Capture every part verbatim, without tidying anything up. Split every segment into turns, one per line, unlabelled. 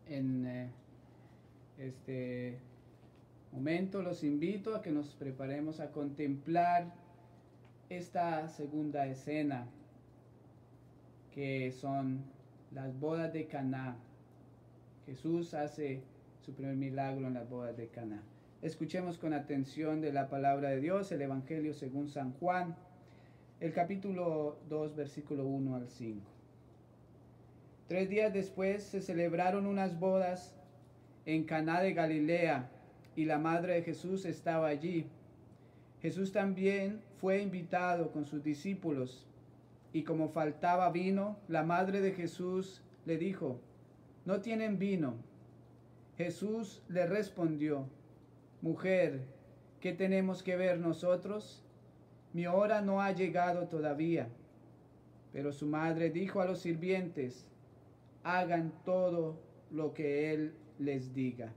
En eh, este momento los invito a que nos preparemos a contemplar esta segunda escena, que son las bodas de Caná. Jesús hace su primer milagro en las bodas de Caná. Escuchemos con atención de la palabra de Dios, el Evangelio según San Juan, el capítulo dos, versículo uno al cinco. Tres días después se celebraron unas bodas en Caná de Galilea, y la madre de Jesús estaba allí. Jesús también fue invitado con sus discípulos, y como faltaba vino, la madre de Jesús le dijo: «¿No tienen vino?». Jesús le respondió: «Mujer, ¿qué tenemos que ver nosotros? Mi hora no ha llegado todavía». Pero su madre dijo a los sirvientes: «Hagan todo lo que él les diga».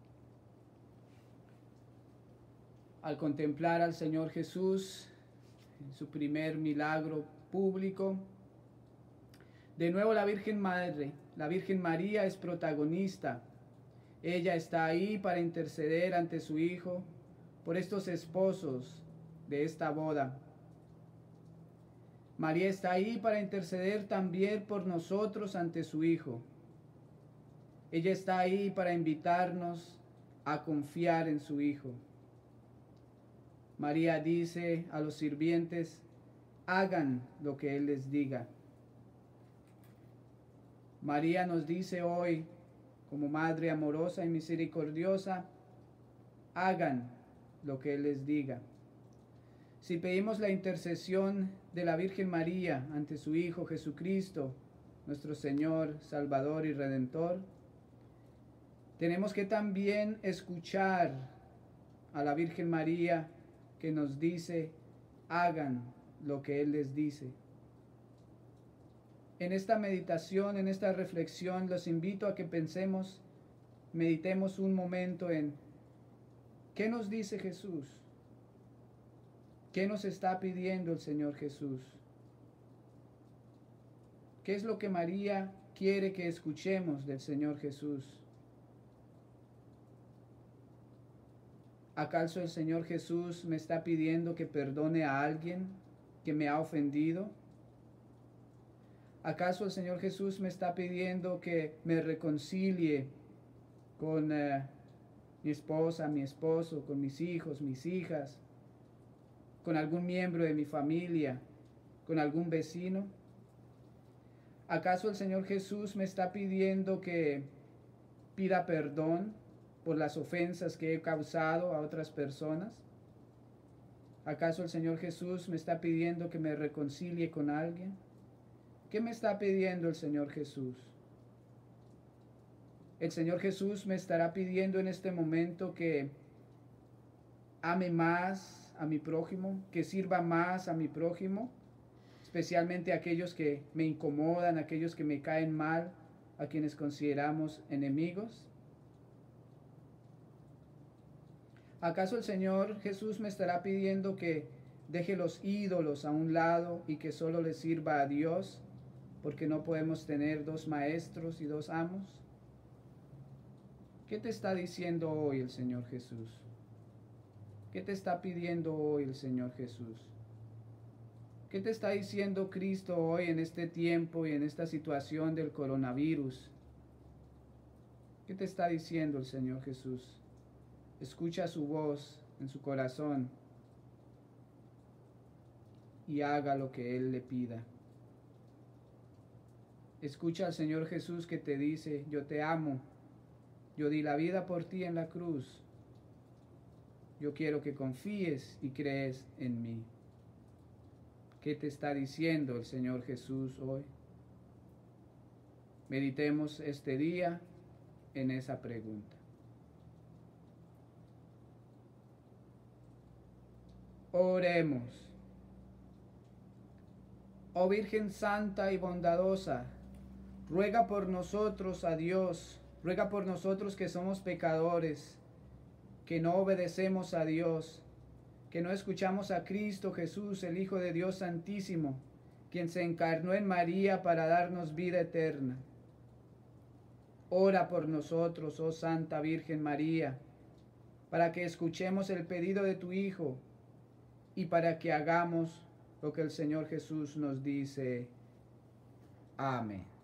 Al contemplar al Señor Jesús en su primer milagro público, de nuevo la Virgen Madre, la Virgen María es protagonista. Ella está ahí para interceder ante su Hijo por estos esposos de esta boda. María está ahí para interceder también por nosotros ante su Hijo. Ella está ahí para invitarnos a confiar en su Hijo. María dice a los sirvientes: hagan lo que Él les diga. María nos dice hoy, como Madre amorosa y misericordiosa: hagan lo que Él les diga. Si pedimos la intercesión de la Virgen María ante su Hijo Jesucristo, nuestro Señor, Salvador y Redentor, tenemos que también escuchar a la Virgen María, que nos dice: hagan lo que Él les dice. En esta meditación, en esta reflexión, los invito a que pensemos, meditemos un momento en ¿qué nos dice Jesús? ¿Qué nos está pidiendo el Señor Jesús? ¿Qué es lo que María quiere que escuchemos del Señor Jesús? ¿Acaso el Señor Jesús me está pidiendo que perdone a alguien que me ha ofendido? ¿Acaso el Señor Jesús me está pidiendo que me reconcilie con uh, mi esposa, mi esposo, con mis hijos, mis hijas, con algún miembro de mi familia, con algún vecino? ¿Acaso el Señor Jesús me está pidiendo que pida perdón por las ofensas que he causado a otras personas? ¿Acaso el Señor Jesús me está pidiendo que me reconcilie con alguien? ¿Qué me está pidiendo el Señor Jesús? El Señor Jesús me estará pidiendo en este momento que ame más a mi prójimo, que sirva más a mi prójimo, especialmente a aquellos que me incomodan, a aquellos que me caen mal, a quienes consideramos enemigos. ¿Acaso el Señor Jesús me estará pidiendo que deje los ídolos a un lado y que solo le sirva a Dios, porque no podemos tener dos maestros y dos amos? ¿Qué te está diciendo hoy el Señor Jesús? ¿Qué te está pidiendo hoy el Señor Jesús? ¿Qué te está diciendo Cristo hoy en este tiempo y en esta situación del coronavirus? ¿Qué te está diciendo el Señor Jesús? Escucha su voz en su corazón y haga lo que Él le pida. Escucha al Señor Jesús que te dice: yo te amo, yo di la vida por ti en la cruz, yo quiero que confíes y crees en mí. ¿Qué te está diciendo el Señor Jesús hoy? Meditemos este día en esa pregunta. Oremos. Oh Virgen Santa y bondadosa, ruega por nosotros a Dios, ruega por nosotros que somos pecadores, que no obedecemos a Dios, que no escuchamos a Cristo Jesús, el Hijo de Dios Santísimo, quien se encarnó en María para darnos vida eterna. ora por nosotros, oh Santa Virgen María, para que escuchemos el pedido de tu Hijo y para que hagamos lo que el Señor Jesús nos dice. Amén.